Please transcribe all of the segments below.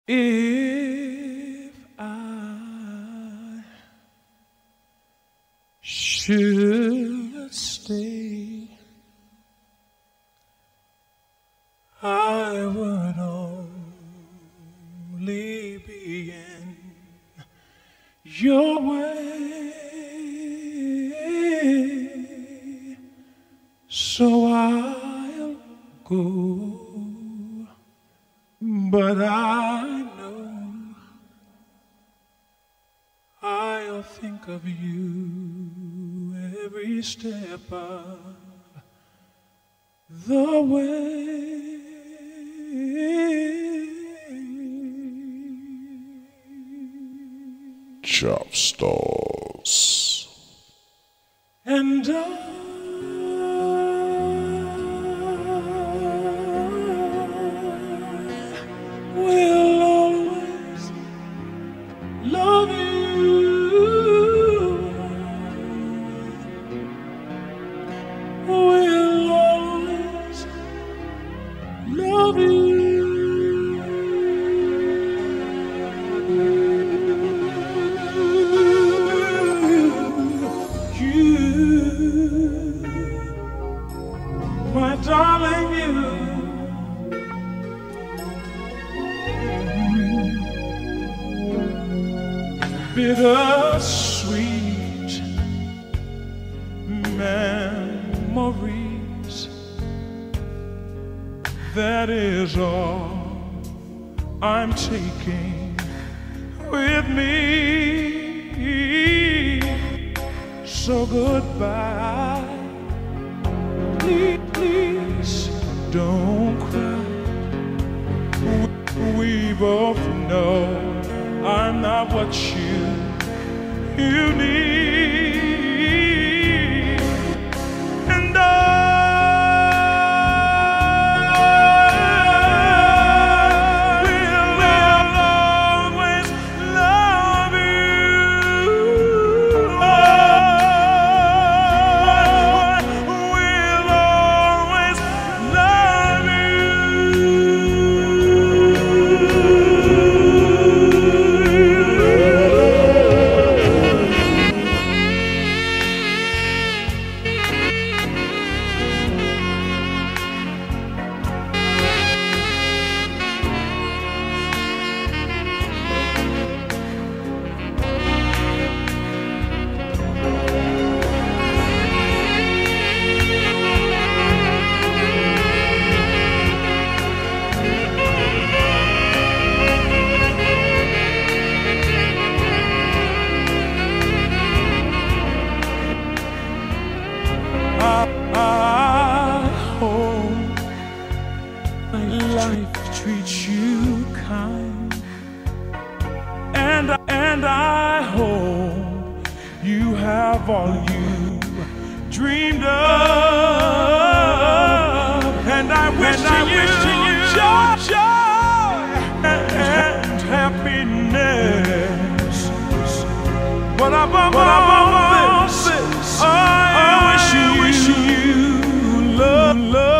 If I should stay, I would only be in your way. So I'll go, but I know I'll think of you every step of the way. Chop stars. And will always love you. Will always love you. My darling, you. Bittersweet memories, that is all I'm taking with me. So goodbye, please don't cry. We both know I'm not what you need, and I will always love you. I will always love I hope my life treats you kind, and I hope you have all you dreamed of, and I wish to you joy and happiness. But above all this, I wish you love.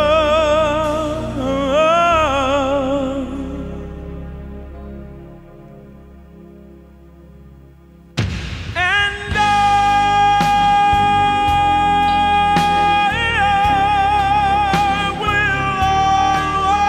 And I will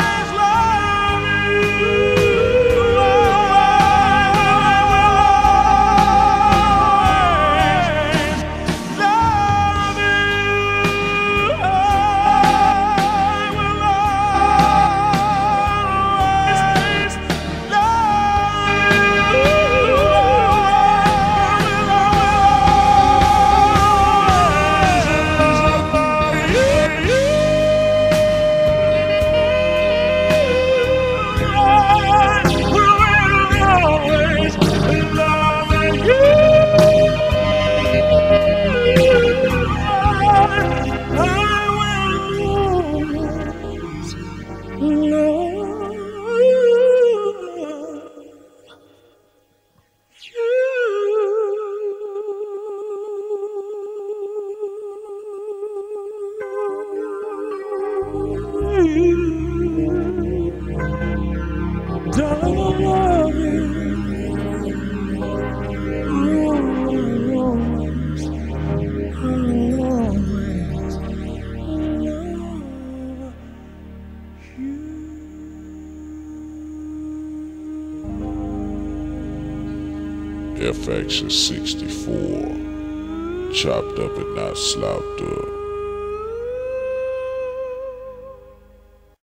FX is 64. Chopped up and not slopped up.